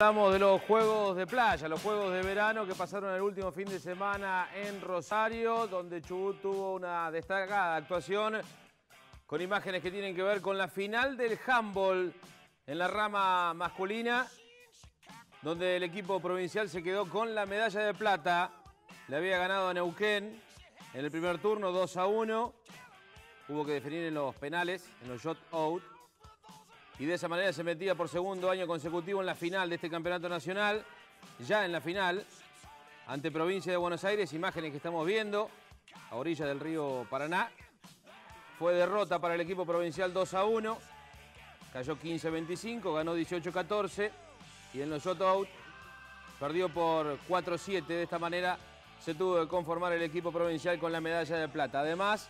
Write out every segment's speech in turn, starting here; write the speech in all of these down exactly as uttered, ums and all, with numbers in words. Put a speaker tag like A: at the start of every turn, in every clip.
A: Hablamos de los Juegos de Playa, los Juegos de Verano que pasaron el último fin de semana en Rosario, donde Chubut tuvo una destacada actuación con imágenes que tienen que ver con la final del handball en la rama masculina, donde el equipo provincial se quedó con la medalla de plata. Le había ganado a Neuquén en el primer turno dos a uno. Hubo que definir en los penales, en los shot out. Y de esa manera se metía por segundo año consecutivo en la final de este campeonato nacional. Ya en la final, ante Provincia de Buenos Aires, imágenes que estamos viendo a orilla del río Paraná. Fue derrota para el equipo provincial dos a uno. Cayó quince a veinticinco, ganó dieciocho a catorce. Y en los shot out perdió por cuatro a siete. De esta manera se tuvo que conformar el equipo provincial con la medalla de plata. Además,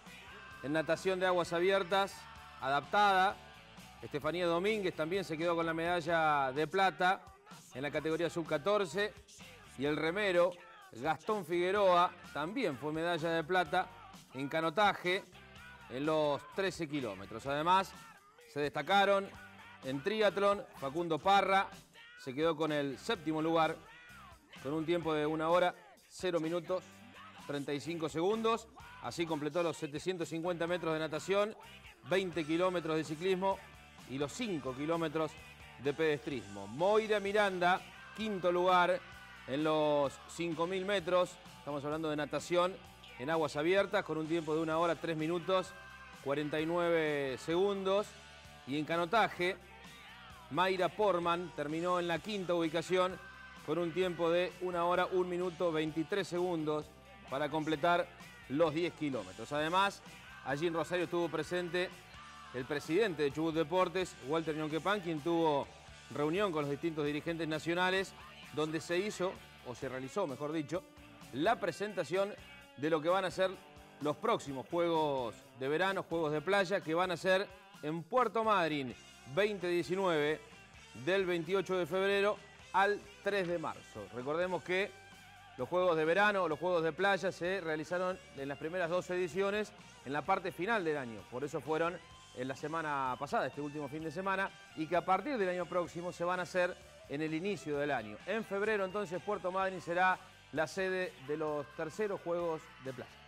A: en natación de aguas abiertas, adaptada, Estefanía Domínguez también se quedó con la medalla de plata en la categoría sub catorce. Y el remero Gastón Figueroa también fue medalla de plata en canotaje en los trece kilómetros. Además, se destacaron en triatlón Facundo Parra, se quedó con el séptimo lugar con un tiempo de una hora, cero minutos, treinta y cinco segundos. Así completó los setecientos cincuenta metros de natación, veinte kilómetros de ciclismo y los cinco kilómetros de pedestrismo. Moira Miranda, quinto lugar en los cinco mil metros. Estamos hablando de natación en aguas abiertas con un tiempo de una hora, tres minutos, cuarenta y nueve segundos. Y en canotaje, Mayra Porman terminó en la quinta ubicación con un tiempo de una hora, un minuto, veintitrés segundos para completar los diez kilómetros. Además, allí en Rosario estuvo presente el presidente de Chubut Deportes, Walter Ñonquepán, quien tuvo reunión con los distintos dirigentes nacionales, donde se hizo, o se realizó, mejor dicho, la presentación de lo que van a ser los próximos Juegos de Verano, Juegos de Playa, que van a ser en Puerto Madryn, veinte diecinueve, del veintiocho de febrero al tres de marzo. Recordemos que los Juegos de Verano, los Juegos de Playa se realizaron en las primeras dos ediciones en la parte final del año. Por eso fueron en la semana pasada, este último fin de semana, y que a partir del año próximo se van a hacer en el inicio del año. En febrero, entonces, Puerto Madryn será la sede de los terceros Juegos de Playa.